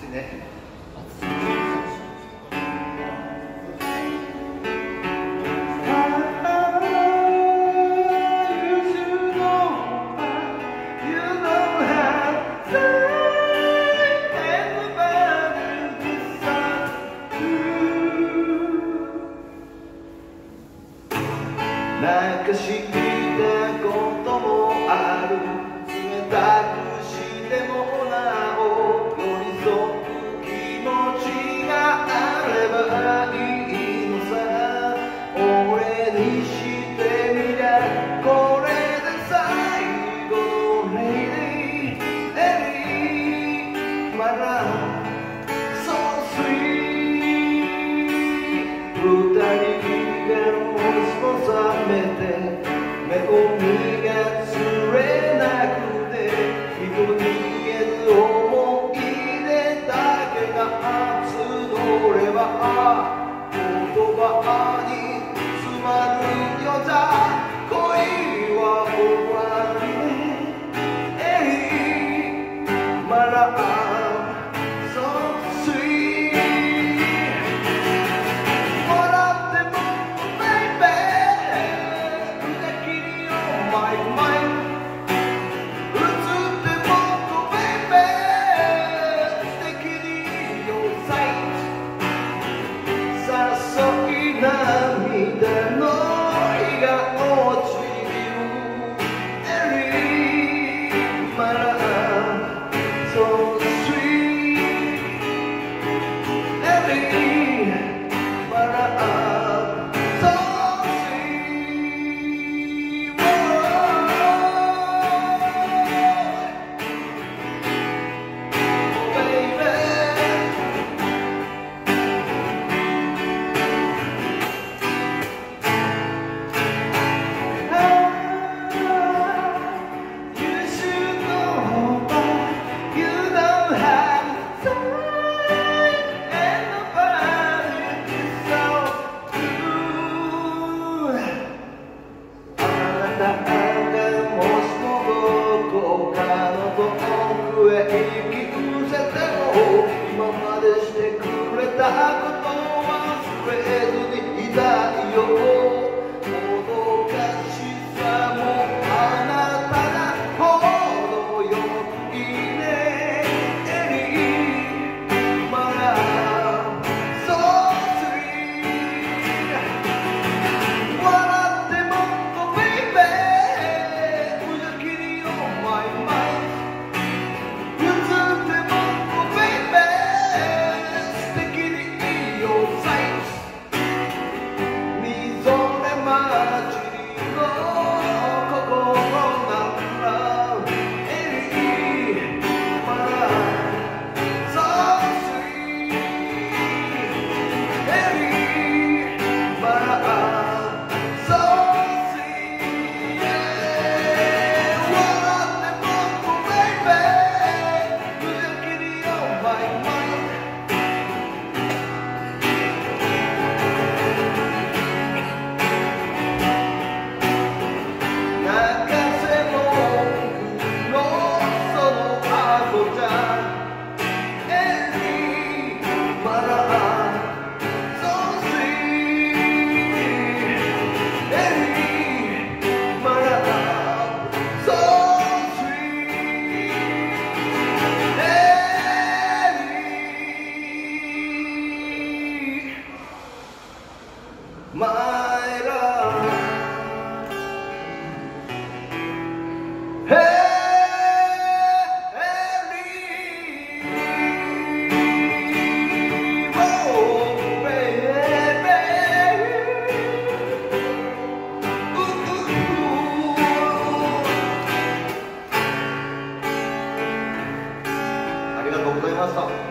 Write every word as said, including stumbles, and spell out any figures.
いね。 なんか知ったこともある、冷たくしてもなお寄り添う気持ちがあればいいのさ。俺にしてみりゃこれで最後のレイディエリーマラソースイー二人が覚めて目を見がつれなくて人に言えず思い出だけが募れば言葉に詰まるよじゃ恋は終わりねエリマラ今までしてくれたことは忘れずにいたいよ。もどかしさもあなたが程よくいいねエリマラソースイ笑ってもっとベイベー無邪気によマイマイMy love, hey, oh, baby, ooh, ooh, ooh. ありがとうございました。